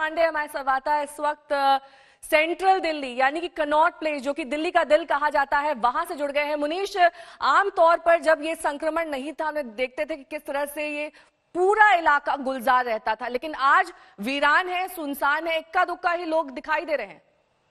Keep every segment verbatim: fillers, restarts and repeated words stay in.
पांडे हमारे संवाददाता इस वक्त सेंट्रल दिल्ली यानी कि कनॉट प्लेस जो कि दिल्ली का दिल कहा जाता है वहां से जुड़ गए हैं। मुनीश, आमतौर पर जब ये संक्रमण नहीं था हम देखते थे कि किस तरह से ये पूरा इलाका गुलजार रहता था, लेकिन आज वीरान है, सुनसान है, इक्का दुक्का ही लोग दिखाई दे रहे हैं।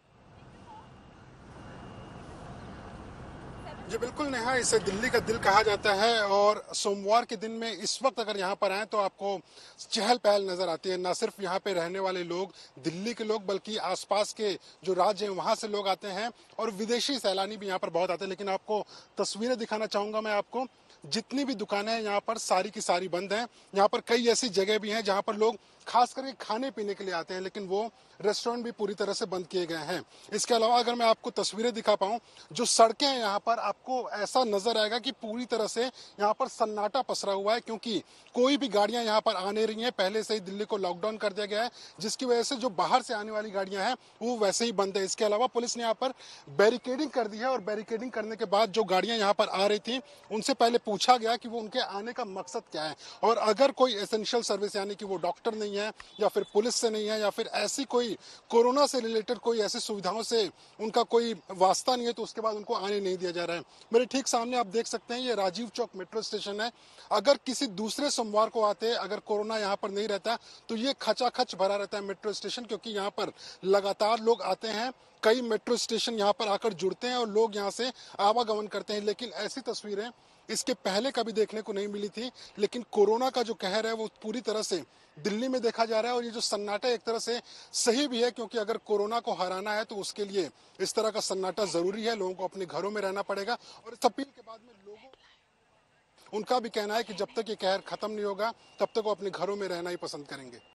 जी बिल्कुल नेहा, इसे दिल्ली का दिल कहा जाता है और सोमवार के दिन में इस वक्त अगर यहाँ पर आए तो आपको चहल पहल नजर आती है। ना सिर्फ यहाँ पे रहने वाले लोग, दिल्ली के लोग, बल्कि आसपास के जो राज्य हैं वहां से लोग आते हैं और विदेशी सैलानी भी यहाँ पर बहुत आते हैं। लेकिन आपको तस्वीरें दिखाना चाहूंगा मैं आपको। जितनी भी दुकानें हैं यहाँ पर सारी की सारी बंद हैं। यहाँ पर कई ऐसी जगह भी हैं जहाँ पर लोग खास करके खाने पीने के लिए आते हैं, लेकिन वो रेस्टोरेंट भी पूरी तरह से बंद किए गए हैं। इसके अलावा अगर मैं आपको तस्वीरें दिखा पाऊं, जो सड़कें हैं यहाँ पर, आपको ऐसा नजर आएगा कि पूरी तरह से यहाँ पर सन्नाटा पसरा हुआ है, क्योंकि कोई भी गाड़ियां यहाँ पर आ नहीं रही हैं। पहले से ही दिल्ली को लॉकडाउन कर दिया गया है, जिसकी वजह से जो बाहर से आने वाली गाड़ियां हैं वो वैसे ही बंद है। इसके अलावा पुलिस ने यहाँ पर बैरिकेडिंग कर दी है और बैरिकेडिंग करने के बाद जो गाड़ियां यहाँ पर आ रही थी उनसे पहले पूछा गया कि वो उनके आने का मकसद क्या है, और अगर कोई एसेंशियल सर्विस यानी कि वो डॉक्टर नहीं है या फिर पुलिस से नहीं है या फिर ऐसी कोई कोरोना से रिलेटेड कोई ऐसी सुविधाओं से उनका कोई वास्ता नहीं है तो उसके बाद उनको आने नहीं दिया जा रहा है। मेरे ठीक सामने आप देख सकते हैं ये राजीव चौक मेट्रो स्टेशन है। अगर किसी दूसरे सोमवार को आते, अगर कोरोना यहाँ पर नहीं रहता तो ये खचाखच भरा रहता है मेट्रो स्टेशन, क्योंकि यहाँ पर लगातार लोग आते हैं। कई मेट्रो स्टेशन यहाँ पर आकर जुड़ते हैं और लोग यहाँ से आवागमन करते हैं। लेकिन ऐसी तस्वीरें इसके पहले कभी देखने को नहीं मिली थी। लेकिन कोरोना का जो कहर है वो पूरी तरह से दिल्ली में देखा जा रहा है और ये जो सन्नाटा एक तरह से सही भी है, क्योंकि अगर कोरोना को हराना है तो उसके लिए इस तरह का सन्नाटा जरूरी है। लोगों को अपने घरों में रहना पड़ेगा और इस अपील के बाद में लोगों उनका भी कहना है कि जब तक ये कहर खत्म नहीं होगा तब तक वो अपने घरों में रहना ही पसंद करेंगे।